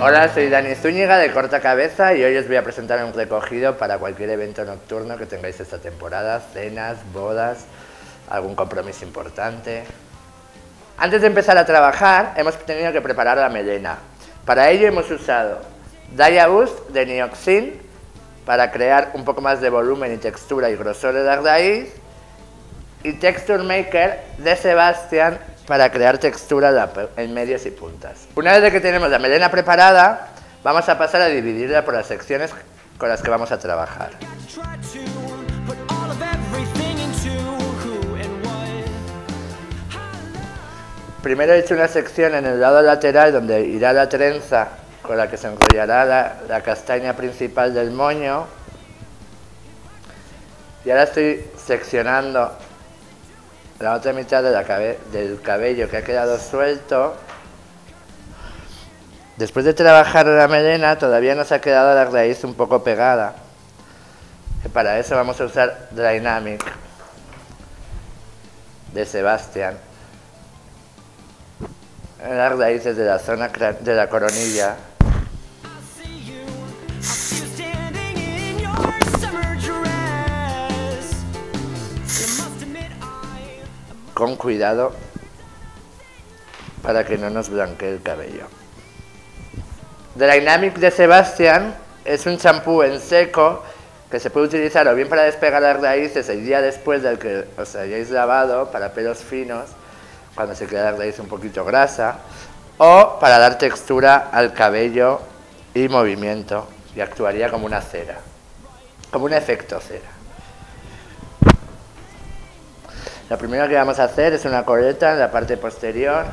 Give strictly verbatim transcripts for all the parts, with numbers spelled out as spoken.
Hola, soy Dani Zúñiga de Corta Cabeza y hoy os voy a presentar un recogido para cualquier evento nocturno que tengáis esta temporada, cenas, bodas, algún compromiso importante. Antes de empezar a trabajar hemos tenido que preparar la melena. Para ello hemos usado Daya Boost de Nioxin para crear un poco más de volumen y textura y grosor de la raíz y Texture Maker de Sebastian para crear textura en medios y puntas. Una vez que tenemos la melena preparada, vamos a pasar a dividirla por las secciones con las que vamos a trabajar. Primero he hecho una sección en el lado lateral donde irá la trenza con la que se enrollará la, la castaña principal del moño. Y ahora estoy seccionando la otra mitad de la cabe del cabello que ha quedado suelto. Después de trabajar la melena todavía nos ha quedado la raíz un poco pegada. Y para eso vamos a usar Dynamic de Sebastian en las raíces de la zona de la coronilla. Con cuidado para que no nos blanquee el cabello. Dynamic de Sebastian es un champú en seco que se puede utilizar o bien para despegar las raíces el día después del que os hayáis lavado, para pelos finos, cuando se queda la raíz un poquito grasa, o para dar textura al cabello y movimiento, y actuaría como una cera, como un efecto cera. Lo primero que vamos a hacer es una coleta en la parte posterior.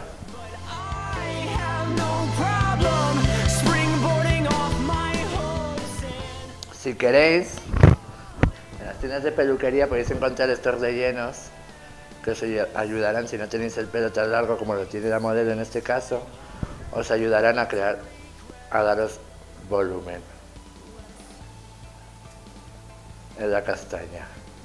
Si queréis, en las tiendas de peluquería podéis encontrar estos rellenos que os ayudarán, si no tenéis el pelo tan largo como lo tiene la modelo en este caso, os ayudarán a crear, a daros volumen en la castaña.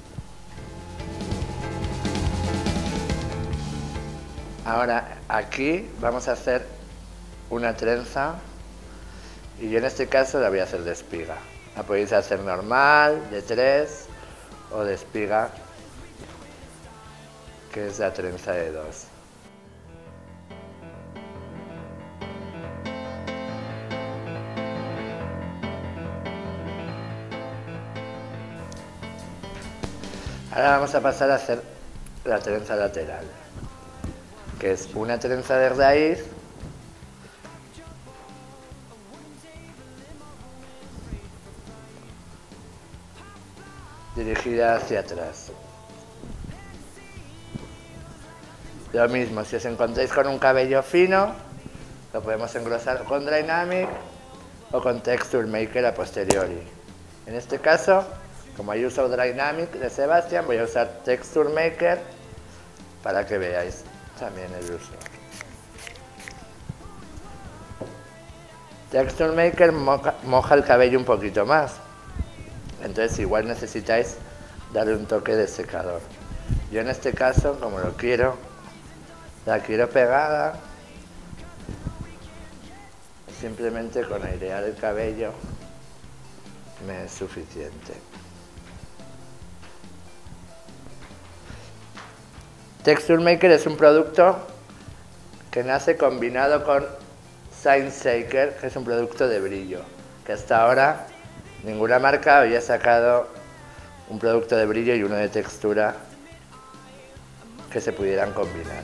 Ahora aquí vamos a hacer una trenza y yo en este caso la voy a hacer de espiga. La podéis hacer normal, de tres, o de espiga, que es la trenza de dos. Ahora vamos a pasar a hacer la trenza lateral, que es una trenza de raíz dirigida hacia atrás. Lo mismo, si os encontráis con un cabello fino, lo podemos engrosar con Dynamic o con Texture Maker a posteriori. En este caso, como yo uso Dynamic de Sebastian, voy a usar Texture Maker para que veáis también el uso. Texture Maker moja, moja el cabello un poquito más, entonces igual necesitáis darle un toque de secador. Yo en este caso, como lo quiero, la quiero pegada, simplemente con airear el cabello me es suficiente. Texture Maker es un producto que nace combinado con Shine Shaker, que es un producto de brillo, que hasta ahora ninguna marca había sacado un producto de brillo y uno de textura que se pudieran combinar.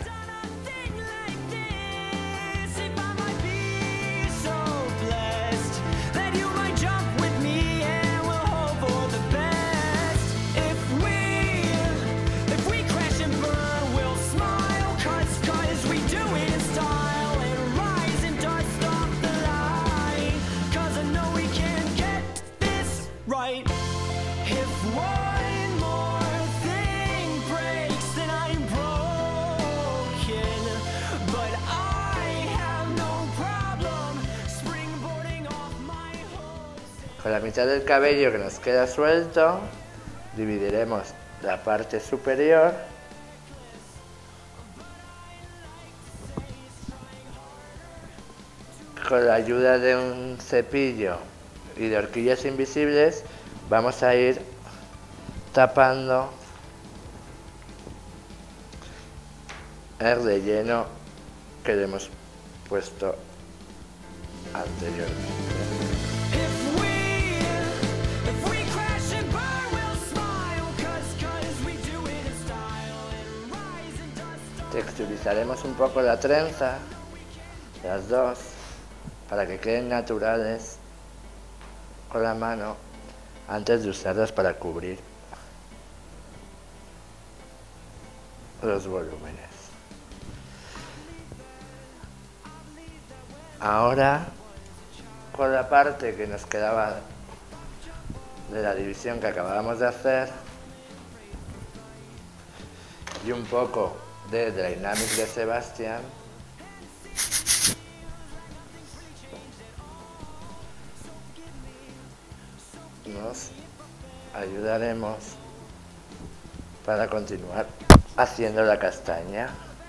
Con la mitad del cabello que nos queda suelto, dividiremos la parte superior con la ayuda de un cepillo y de horquillas invisibles vamos a ir tapando el relleno que le hemos puesto anteriormente. Texturizaremos un poco la trenza, las dos, para que queden naturales con la mano antes de usarlas para cubrir los volúmenes. Ahora, con la parte que nos quedaba de la división que acabábamos de hacer y un poco de Dynamic de Sebastian, nos ayudaremos para continuar haciendo la castaña.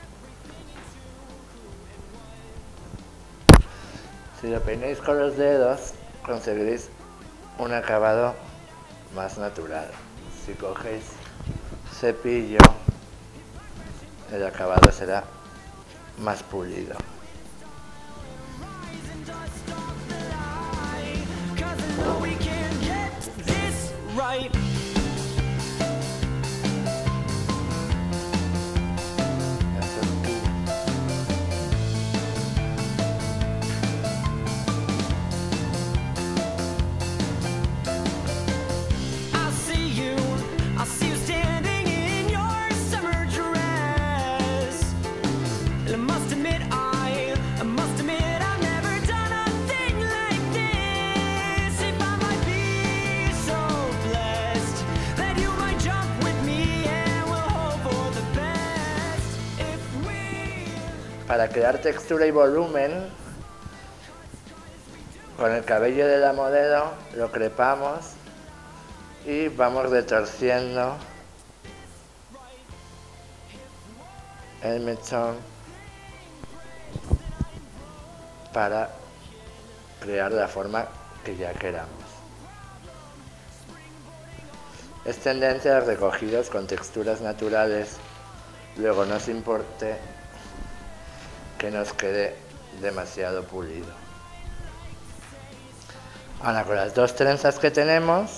Si lo peináis con los dedos, conseguiréis un acabado más natural. Si cogéis cepillo, el acabado será más pulido. Para crear textura y volumen, con el cabello de la modelo lo crepamos y vamos retorciendo el mechón para crear la forma que ya queramos. Es tendencia a recogidos con texturas naturales, luego no os importe que nos quede demasiado pulido. Ahora, con las dos trenzas que tenemos,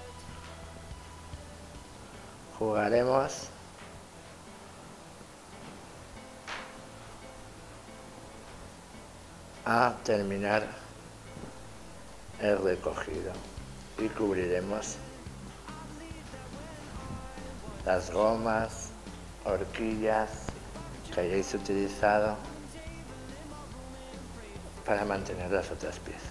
jugaremos a terminar el recogido y cubriremos las gomas, horquillas que hayáis utilizado para mantener las otras piezas.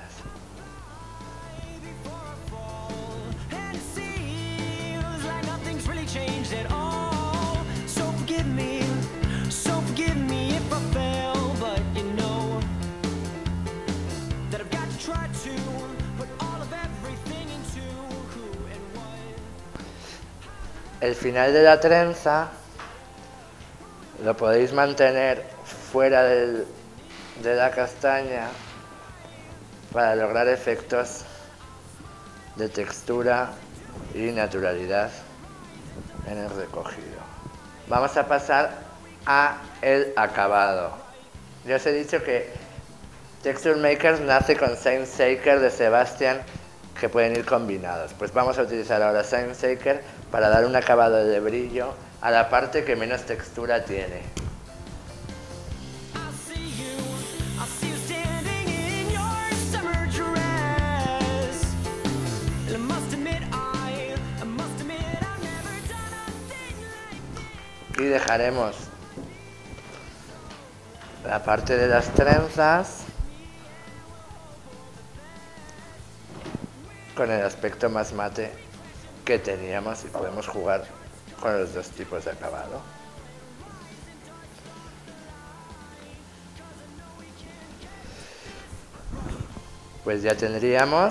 El final de la trenza lo podéis mantener fuera del, de la castaña para lograr efectos de textura y naturalidad en el recogido. Vamos a pasar a el acabado. Yo os he dicho que Texture Makers nace con Shine Shaker de Sebastian, que pueden ir combinados. Pues vamos a utilizar ahora Shine Shaker para dar un acabado de brillo a la parte que menos textura tiene. Y dejaremos la parte de las trenzas con el aspecto más mate que teníamos y podemos jugar con los dos tipos de acabado. Pues ya tendríamos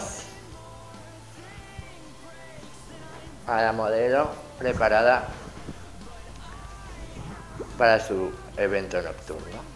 a la modelo preparada para su evento nocturno.